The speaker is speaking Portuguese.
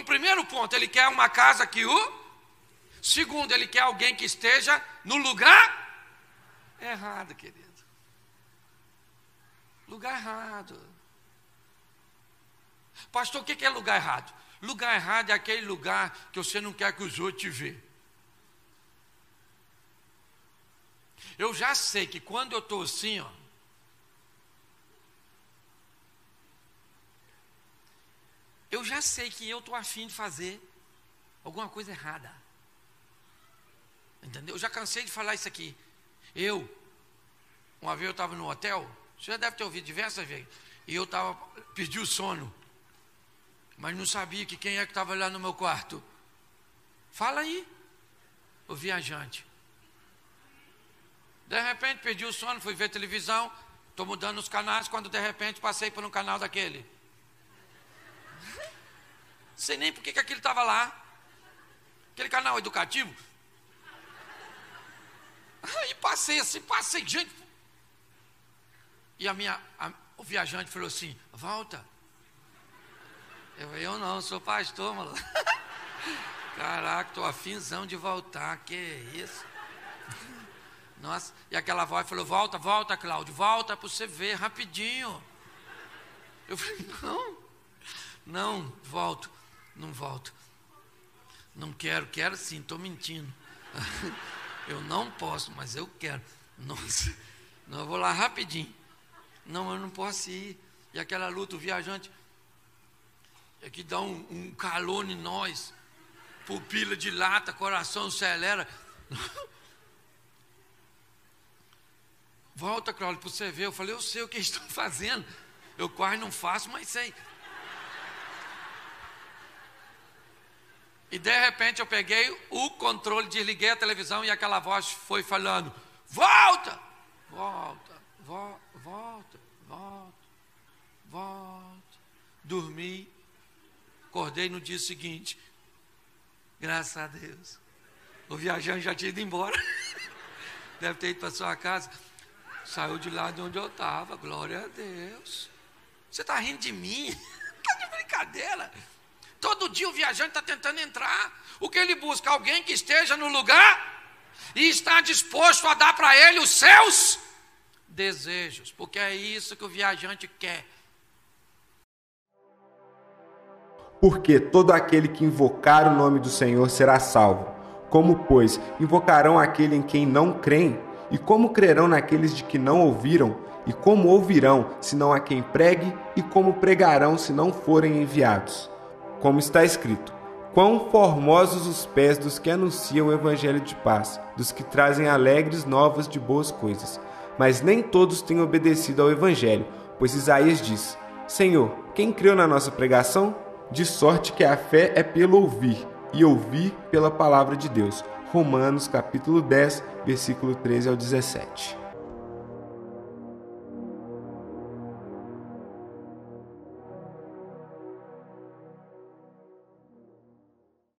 Então, primeiro ponto, ele quer uma casa que o... Segundo, ele quer alguém que esteja no lugar errado, querido. Lugar errado. Pastor, o que é lugar errado? Lugar errado é aquele lugar que você não quer que os outros te vejam. Eu já sei que quando eu estou assim, ó, eu já sei que eu estou afim de fazer alguma coisa errada. Entendeu? Eu já cansei de falar isso aqui. Uma vez eu estava no hotel, você já deve ter ouvido diversas vezes, e eu pedi o sono, mas não sabia que quem é que estava lá no meu quarto. Fala aí, o viajante. De repente perdi o sono, fui ver televisão, estou mudando os canais, quando de repente passei por um canal daquele. Não sei nem por que aquele estava lá. Aquele canal educativo. Aí passei, gente. E o viajante falou assim, volta. Eu não, sou pastor, maluco. Caraca, estou afinzão de voltar, que isso. Nossa, e aquela voz falou, volta, Cláudio, volta para você ver, rapidinho. Eu falei, não, volto, não volto. Não quero sim, estou mentindo. Eu não posso, mas eu quero. Nossa, não, eu vou lá rapidinho. Não, eu não posso ir. E aquela luta, o viajante, é que dá um calor em nós, pupila dilata, coração acelera. Volta, Cláudio, para você ver. Eu falei, eu sei o que eles estão fazendo. Eu quase não faço, mas sei. E de repente eu peguei o controle, desliguei a televisão e aquela voz foi falando, volta. Dormi, acordei no dia seguinte. Graças a Deus. O viajante já tinha ido embora. Deve ter ido para sua casa. Saiu de lá de onde eu estava, glória a Deus. Você está rindo de mim? Está de brincadeira. Todo dia o viajante está tentando entrar. O que ele busca? Alguém que esteja no lugar e está disposto a dar para ele os seus desejos, porque é isso que o viajante quer. Porque todo aquele que invocar o nome do Senhor será salvo. Como, pois, invocarão aquele em quem não creem? E como crerão naqueles de que não ouviram? E como ouvirão, senão a quem pregue? E como pregarão, se não forem enviados? Como está escrito, quão formosos os pés dos que anunciam o evangelho de paz, dos que trazem alegres novas de boas coisas. Mas nem todos têm obedecido ao evangelho, pois Isaías diz, Senhor, quem creu na nossa pregação? De sorte que a fé é pelo ouvir, e ouvir pela palavra de Deus. Romanos capítulo 10, versículo 13 ao 17.